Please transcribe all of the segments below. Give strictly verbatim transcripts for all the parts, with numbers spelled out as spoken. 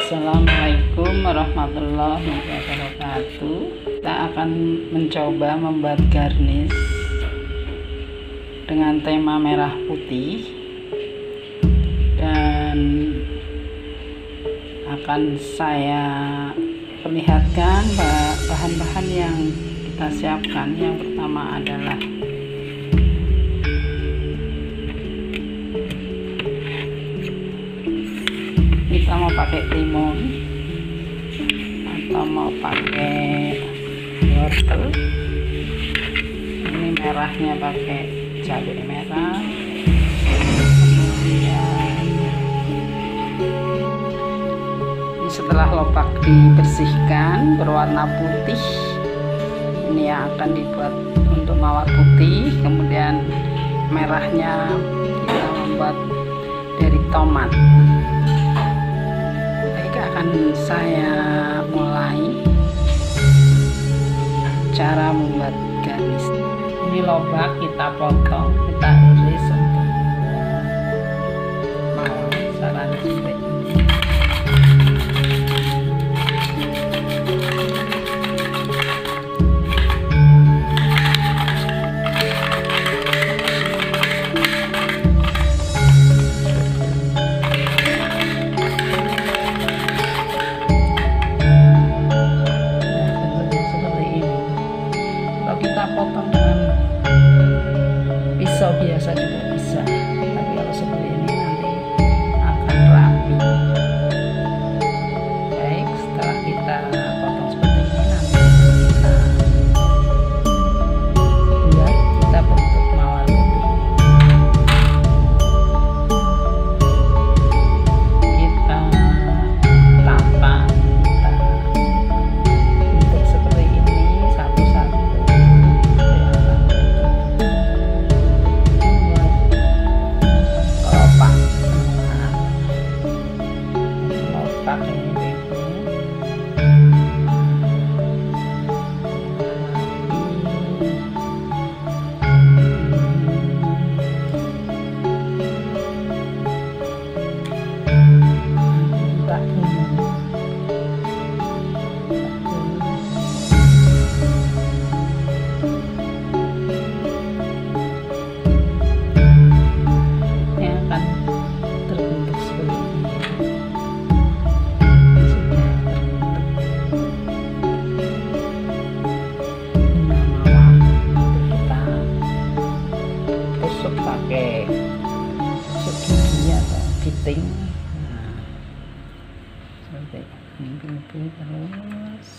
Assalamualaikum warahmatullahi wabarakatuh. Kita akan mencoba membuat garnish dengan tema merah putih, dan akan saya perlihatkan bahan-bahan yang kita siapkan. Yang pertama adalah kita mau pakai timun atau mau pakai wortel. Ini merahnya pakai cabai merah. Kemudian ini setelah lopak dibersihkan berwarna putih, ini yang akan dibuat untuk mawar putih. Kemudian merahnya kita membuat dari tomat. Akan saya mulai cara membuat garnish. Ini lobak kita potong, kita iris untuk mawar saran seperti ini. Potong dengan pisau biasa juga bisa, tapi kalau seperti ini nanti akan rapi. Baik, setelah kita potong seperti ini, nanti kita buat, kita bentuk mawar putih. Kita tata, kita bentuk seperti ini satu-satu. Pakai segigi atau giting, nah, seperti ini. Terus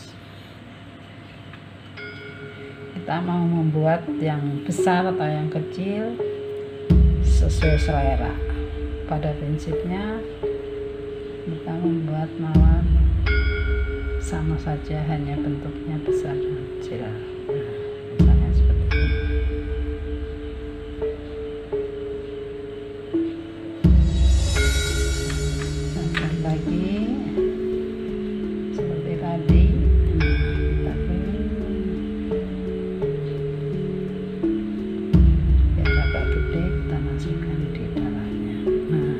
kita mau membuat yang besar atau yang kecil sesuai selera. Pada prinsipnya kita membuat mawar sama saja, hanya bentuknya besar dan kecil. Nah, misalnya seperti ini. Lagi seperti tadi, nah, kita biar agak gede, kita masukkan di dalamnya. Nah,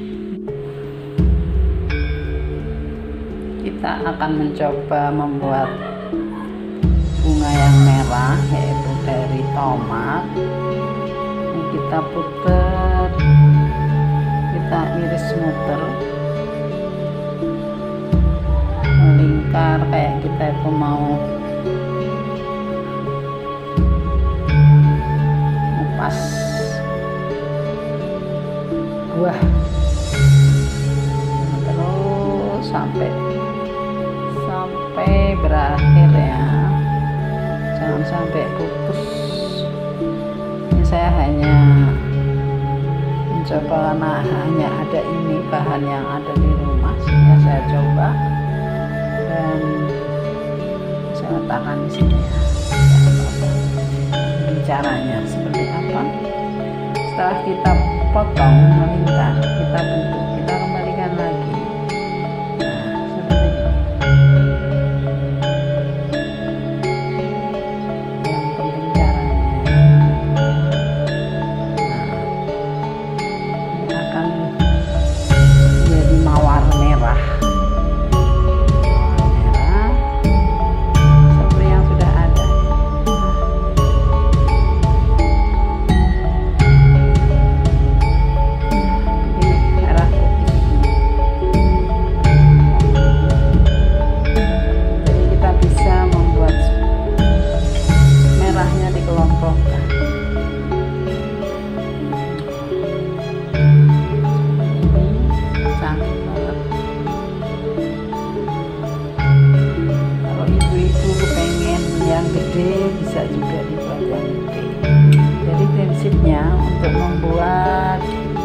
kita akan mencoba membuat bunga yang merah, yaitu dari tomat. Ini kita putar, kita iris muter melingkar kayak kita itu mau ngupas buah. Nah, terus sampai sampai berakhir ya, jangan sampai putus. Ini saya hanya mencoba karena hanya ada ini bahan yang ada di rumah, sehingga saya coba dan saya letakkan di sini ya. Ini caranya seperti apa. Setelah kita potong melingkar, kita bentuk, kita kembalikan lagi. Nah, seperti ini. Yang penting caranya. Nah, ini akan menjadi mawar merah. untuk membuat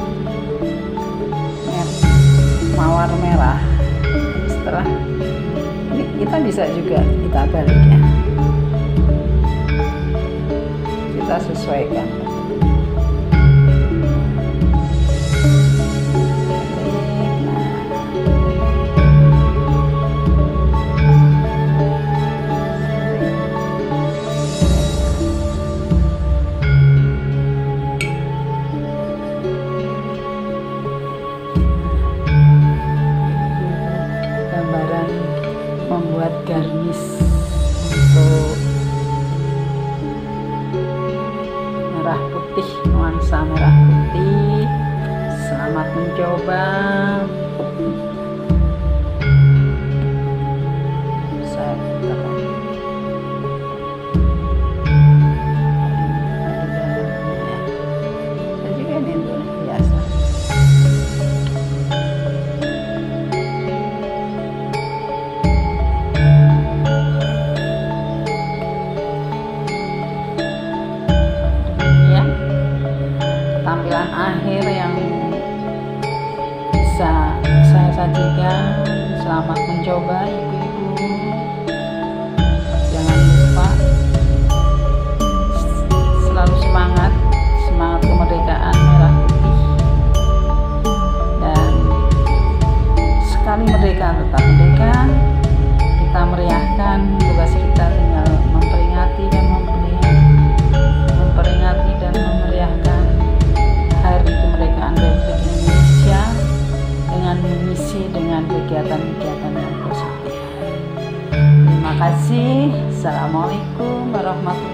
mawar merah. Setelah ini kita bisa juga kita balik ya, kita sesuaikan. Membuat garnish untuk merah putih, nuansa merah putih. Selamat mencoba. Saya putar. Dan juga ini tuh biasa. Tampilan akhir yang bisa saya sajikan. Selamat mencoba ibu-ibu. Jangan lupa selalu semangat, semangat kemerdekaan merah putih. Dan sekali merdeka tetap merdeka. Kita meriahkan, tugas kita tinggal memperingati dan memperingati dan memeriahkan Hari Kemerdekaan Republik Indonesia dengan mengisi dengan kegiatan-kegiatan yang positif. Terima kasih. Assalamualaikum warahmatullahi wabarakatuh.